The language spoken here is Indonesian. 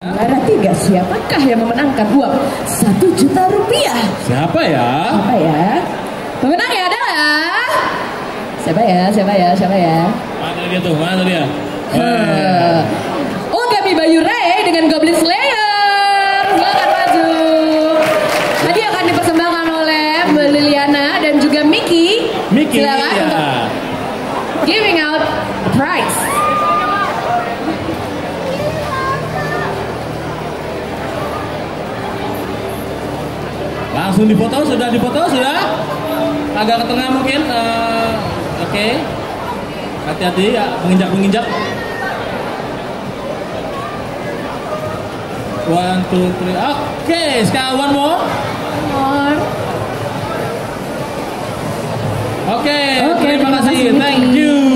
Juara 3, siapakah yang memenangkan uang 1 juta rupiah? Siapa ya? Siapa ya? Pemenangnya adalah siapa ya? Mana dia tuh? Mana dia? Ogami Bayu Ray dengan Goblin Slayer. Silakan maju. Tadi akan dipersembahkan oleh Mbak Liliana dan juga Miki. Silakan ya. untuk giving out the prize. Langsung difoto, sudah difoto, sudah? Agak ke tengah mungkin. Oke. Hati-hati ya, menginjak. 1, 2, 3. Oke, sekarang one more. Oke, terima kasih. Thank you.